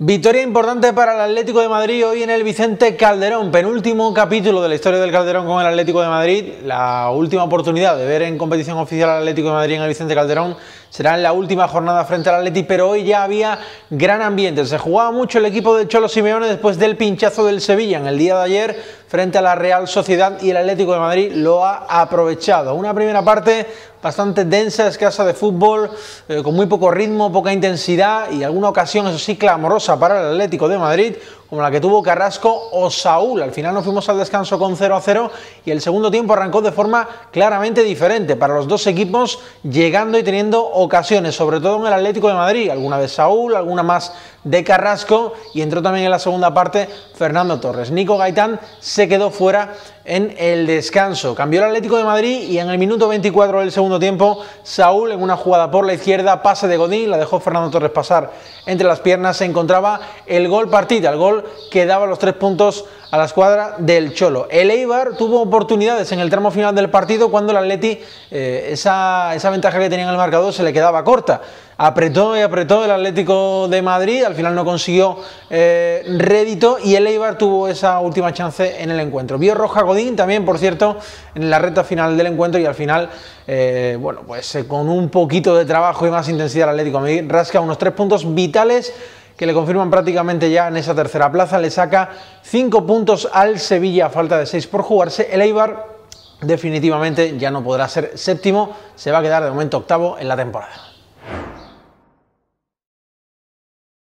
Victoria importante para el Atlético de Madrid hoy en el Vicente Calderón, penúltimo capítulo de la historia del Calderón con el Atlético de Madrid. La última oportunidad de ver en competición oficial al Atlético de Madrid en el Vicente Calderón será en la última jornada frente al Atleti, pero hoy ya había gran ambiente. Se jugaba mucho el equipo de Cholo Simeone después del pinchazo del Sevilla en el día de ayer frente a la Real Sociedad, y el Atlético de Madrid lo ha aprovechado. Una primera parte bastante densa, escasa de fútbol, con muy poco ritmo, poca intensidad y alguna ocasión, eso sí, clamorosa para el Atlético de Madrid, como la que tuvo Carrasco o Saúl. Al final nos fuimos al descanso con 0-0 y el segundo tiempo arrancó de forma claramente diferente para los dos equipos, llegando y teniendo ocasiones, sobre todo en el Atlético de Madrid, alguna de Saúl, alguna más de Carrasco, y entró también en la segunda parte Fernando Torres. Nico Gaitán se quedó fuera en el descanso. Cambió el Atlético de Madrid y en el minuto 24 del segundo tiempo, Saúl, en una jugada por la izquierda, pase de Godín, la dejó Fernando Torres pasar entre las piernas, se encontraba el gol partida, el gol que daba los 3 puntos a la escuadra del Cholo. El Eibar tuvo oportunidades en el tramo final del partido cuando el Atleti, esa ventaja que tenía en el marcador se le quedaba corta. Apretó y apretó el Atlético de Madrid, al final no consiguió rédito, y el Eibar tuvo esa última chance en el encuentro. Vio roja Godín también, por cierto, en la recta final del encuentro, y al final, bueno, pues con un poquito de trabajo y más intensidad el Atlético de Madrid rasca unos 3 puntos vitales que le confirman prácticamente ya en esa tercera plaza. Le saca 5 puntos al Sevilla a falta de 6 por jugarse. El Eibar definitivamente ya no podrá ser séptimo, se va a quedar de momento octavo en la temporada.